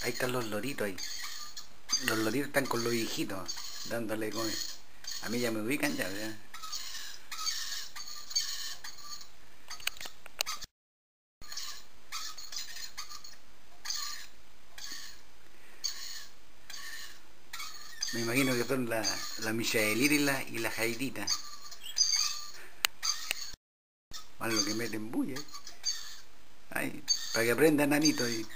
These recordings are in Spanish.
Ahí están los loritos ahí. Los loritos están con los viejitos, dándole con... A mí ya me ubican ya, ¿verdad? Me imagino que son la Michaelita y la Jairita. Más lo que meten bulla. Ay, para que aprendan nanito ahí.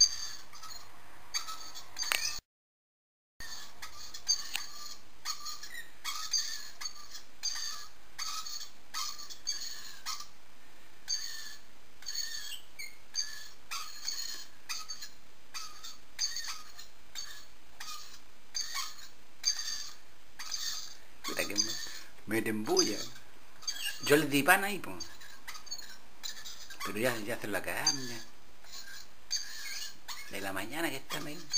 Puta que meten bulla. Yo les di pan ahí, pues. Pero ya hacen la carne. De la mañana que están ahí.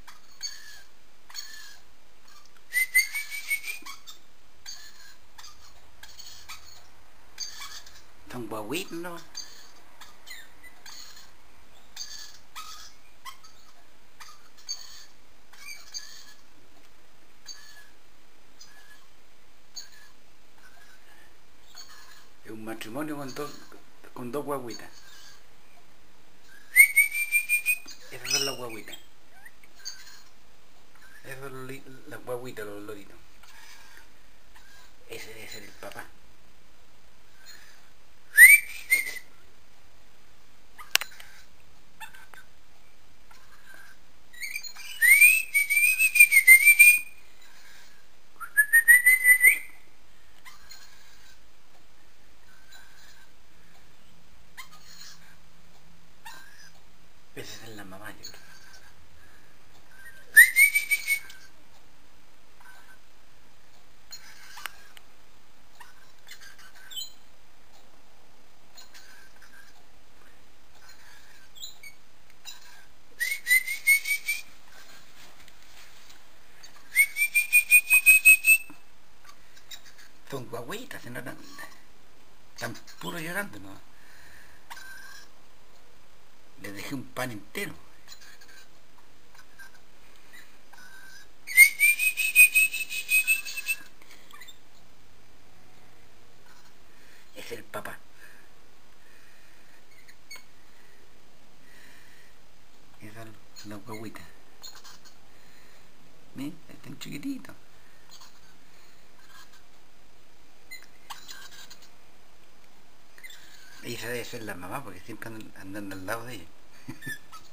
Son guaguitos, ¿no? Es un matrimonio con dos guaguitas. Esas son las guaguitas. Esas son las guaguitas, los loritos. Ese debe ser el papá. Esa es la mamá, yo creo. Son guaguitas, no están puro llorando, ¿no? Les dejé un pan entero. Es el papá. Esas son las guaguitas. ¿Ven? Están chiquititos. Esa debe ser la mamá porque siempre andan al lado de ella.